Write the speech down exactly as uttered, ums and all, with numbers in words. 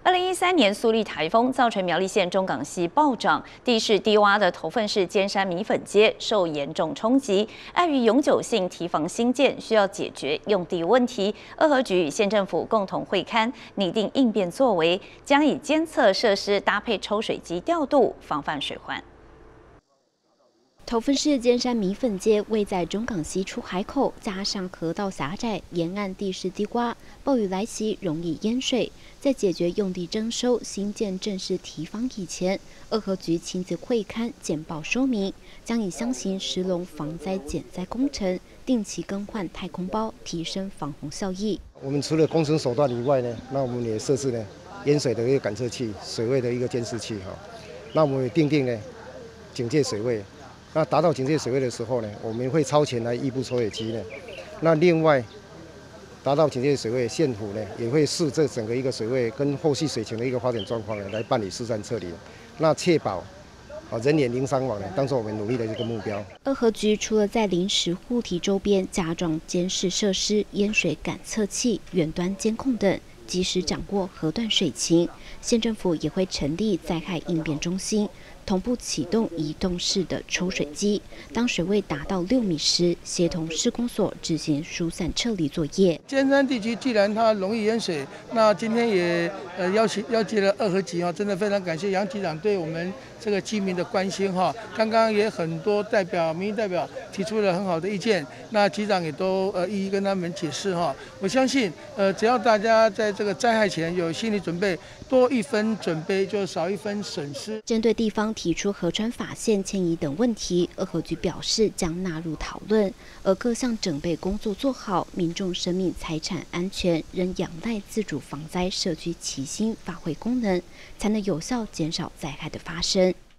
二零一三年苏力台风造成苗栗县中港溪暴涨，地势低洼的头份市尖山米粉街受严重冲击。碍于永久性堤防兴建，需要解决用地问题，二河局与县政府共同会勘，拟定应变作为，将以监测设施搭配抽水机调度，防范水患。 头份市尖山米粉街位在中港溪出海口，加上河道狭窄，沿岸地势低洼，暴雨来袭容易淹水。在解决用地征收、新建正式堤防以前，二河局亲自会勘简报说明，将以箱型石龙防灾减灾工程，定期更换太空包，提升防洪效益。 我们除了工程手段以外呢，那我们也设置呢淹水的一个感测器、水位的一个监视器哈。那我们也定定呢警戒水位。 那达到警戒水位的时候呢，我们会超前来异步抽水机呢。那另外，达到警戒水位，县府呢也会视这整个一个水位跟后续水情的一个发展状况呢，来办理疏散撤离。那确保啊人员零伤亡呢，当做我们努力的这个目标。 二河局除了在临时护堤周边加装监视设施、淹水感测器、远端监控等。 及时掌握河段水情，县政府也会成立灾害应变中心，同步启动移动式的抽水机。当水位达到六米时，协同施工所执行疏散撤离作业。 尖山地区既然它容易淹水，那今天也呃邀请邀请了二河局哈，真的非常感谢杨局长对我们这个居民的关心哈。刚刚也很多代表、民意代表提出了很好的意见，那局长也都呃一一跟他们解释哈。我相信呃只要大家在 这个灾害前有心理准备，多一分准备就少一分损失。 针对地方提出河川法线迁移等问题，二河局表示将纳入讨论。而各项准备工作做好，民众生命财产安全仍仰赖自主防灾社区齐心发挥功能，才能有效减少灾害的发生。